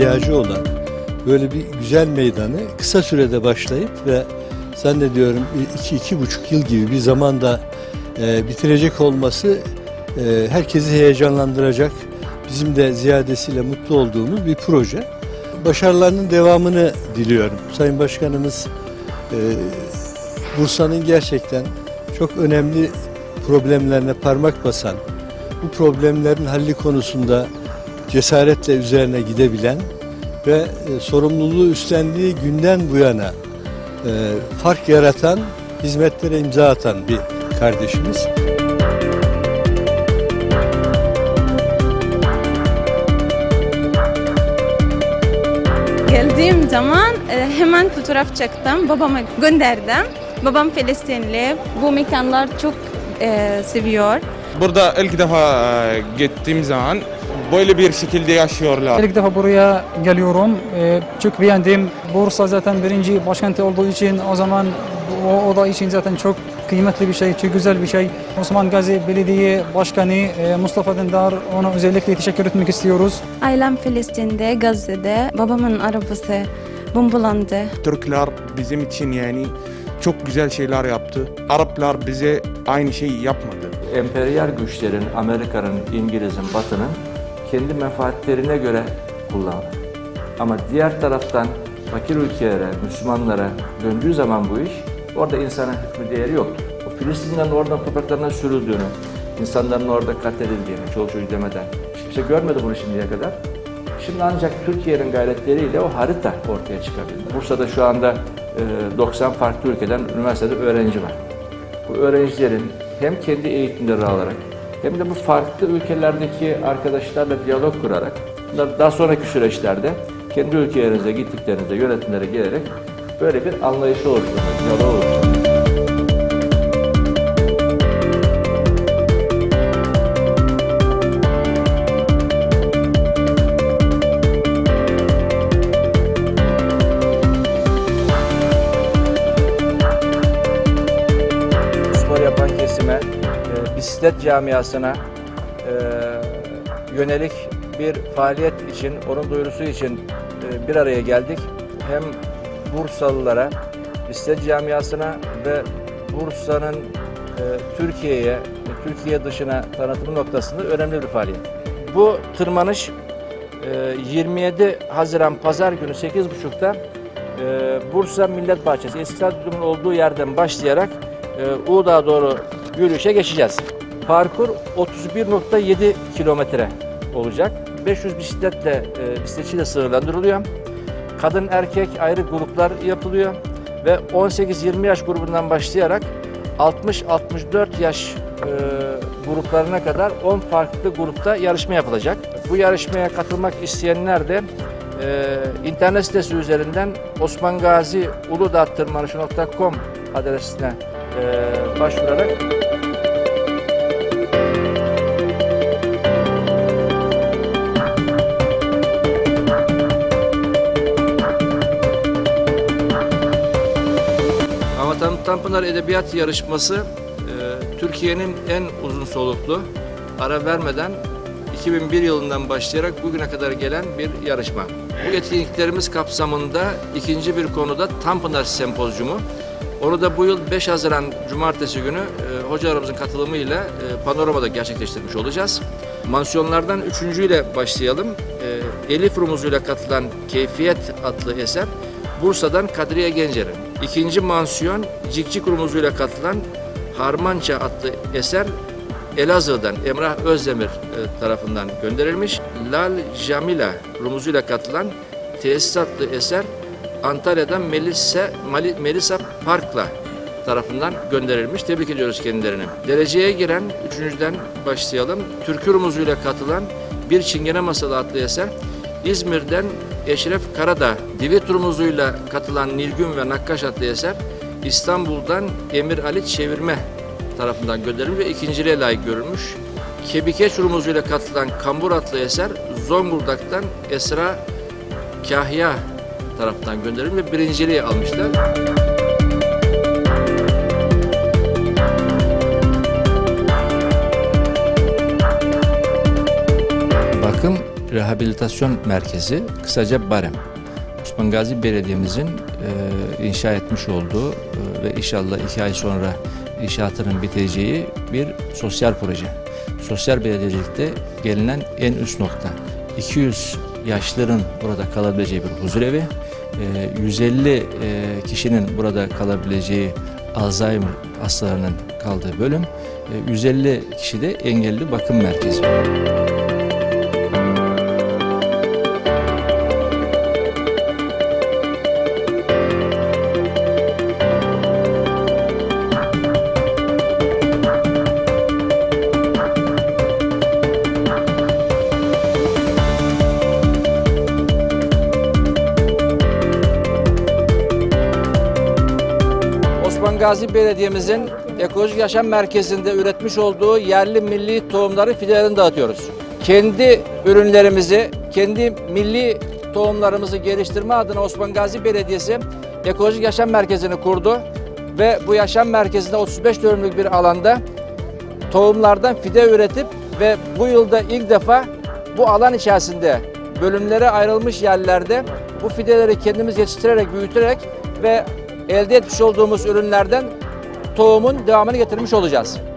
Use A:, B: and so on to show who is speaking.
A: ihtiyacı olan böyle bir güzel meydanı kısa sürede başlayıp ve zannediyorum 2-2,5 yıl gibi bir zamanda bitirecek olması herkesi heyecanlandıracak, bizim de ziyadesiyle mutlu olduğumuz bir proje. Başarılarının devamını diliyorum. Sayın Başkanımız Bursa'nın gerçekten çok önemli problemlerine parmak basan, bu problemlerin halli konusunda cesaretle üzerine gidebilen ve sorumluluğu üstlendiği günden bu yana fark yaratan, hizmetlere imza atan bir kardeşimiz.
B: Geldiğim zaman hemen fotoğraf çektim, babama gönderdim. Babam Filistinli, bu mekanlar çok seviyor.
C: Burada ilk defa gittiğim zaman böyle bir şekilde yaşıyorlar.
D: İlk defa buraya geliyorum. Çok beğendim. Bursa zaten birinci başkenti olduğu için o zaman o da için zaten çok kıymetli bir şey, çok güzel bir şey. Osman Gazi Belediye Başkanı Mustafa Dindar, ona özellikle teşekkür etmek istiyoruz.
B: Ailem Filistin'de, Gazze'de, babamın arabası bombalandı.
C: Türkler bizim için yani çok güzel şeyler yaptı. Araplar bize aynı şeyi yapmadı.
E: Emperyal güçlerin, Amerika'nın, İngiliz'in, Batı'nın kendi menfaatlerine göre kullanır. Ama diğer taraftan fakir ülkelere, Müslümanlara döndüğü zaman bu iş, orada insana hükmü değeri yoktur. O Filistin'den oradan topraklarına sürüldüğünü, insanların orada katledildiğini, çoluk çocuk demeden hiç kimse görmedi bunu şimdiye kadar. Şimdi ancak Türkiye'nin gayretleriyle o harita ortaya çıkabildi. Bursa'da şu anda 90 farklı ülkeden üniversitede öğrenci var. Bu öğrencilerin hem kendi eğitimleri alarak hem de bu farklı ülkelerdeki arkadaşlarla diyalog kurarak daha sonraki süreçlerde kendi ülkelerinize gittiklerinde yönetimlere gelerek böyle bir anlayışı oluşturmak, diyalog oluşturmak. Spor yapan kesime, bisiklet camiasına yönelik bir faaliyet için, onun duyurusu için bir araya geldik. Hem Bursalılara, bisiklet camiasına ve Bursa'nın Türkiye'ye, Türkiye dışına tanıtımı noktasında önemli bir faaliyet. Bu tırmanış 27 Haziran Pazar günü 8.30'da Bursa Millet Bahçesi, eski stadyumun olduğu yerden başlayarak Uludağ'a doğru yürüyüşe geçeceğiz. Parkur 31.7 kilometre olacak. 500 bisikletle, bisikletçiyle sınırlandırılıyor. Kadın erkek ayrı gruplar yapılıyor ve 18-20 yaş grubundan başlayarak 60-64 yaş gruplarına kadar 10 farklı grupta yarışma yapılacak. Bu yarışmaya katılmak isteyenler de internet sitesi üzerinden osmangaziuludağtırmanışı.com adresine başvurarak Tanpınar Edebiyat Yarışması Türkiye'nin en uzun soluklu, ara vermeden 2001 yılından başlayarak bugüne kadar gelen bir yarışma. Bu etkinliklerimiz kapsamında ikinci bir konuda Tanpınar Sempozyumu. Onu da bu yıl 5 Haziran Cumartesi günü hocalarımızın katılımıyla Panorama'da gerçekleştirmiş olacağız. Mansiyonlardan üçüncüyle başlayalım. Elif rumuzuyla katılan Keyfiyet adlı eser Bursa'dan Kadriye Gencer'in. İkinci mansiyon Cikcik rumuzuyla katılan Harmança adlı eser Elazığ'dan Emrah Özdemir tarafından gönderilmiş. Lal Jamila rumuzuyla katılan Tesis adlı eser Antalya'dan Melisa Park'la tarafından gönderilmiş. Tebrik ediyoruz kendilerini. Dereceye giren üçüncüden başlayalım. Türkü rumuzuyla katılan Bir Çingene Masalı adlı eser İzmir'den Eşref Karadağ, Divit rumuzuyla katılan Nilgün ve Nakkaş adlı eser İstanbul'dan Emir Ali Çevirme tarafından gönderilmiş ve ikinciliğe layık görülmüş. Kebikeç rumuzuyla katılan Kambur adlı eser Zonguldak'tan Esra Kahya tarafından gönderilmiş ve birinciliği almışlar.
F: Bakım
E: rehabilitasyon merkezi, kısaca BAREM. Osman Gazi Belediye'mizin inşa etmiş olduğu ve inşallah 2 ay sonra inşaatının biteceği bir sosyal proje. Sosyal belediyecilikte gelinen en üst nokta. 200 yaşlıların burada kalabileceği bir huzurevi, 150 kişinin burada kalabileceği Alzheimer hastalarının kaldığı bölüm, 150 kişi de engelli bakım merkezi. Osman Gazi Belediye'mizin Ekolojik Yaşam Merkezi'nde üretmiş olduğu yerli milli tohumları, fidelerini dağıtıyoruz. Kendi ürünlerimizi, kendi milli tohumlarımızı geliştirme adına Osman Gazi Belediyesi Ekolojik Yaşam Merkezi'ni kurdu ve bu yaşam merkezinde 35 dönümlük bir alanda tohumlardan fide üretip ve bu yılda ilk defa bu alan içerisinde bölümlere ayrılmış yerlerde bu fideleri kendimiz yetiştirerek, büyüterek ve elde etmiş olduğumuz ürünlerden tohumun devamını getirmiş olacağız.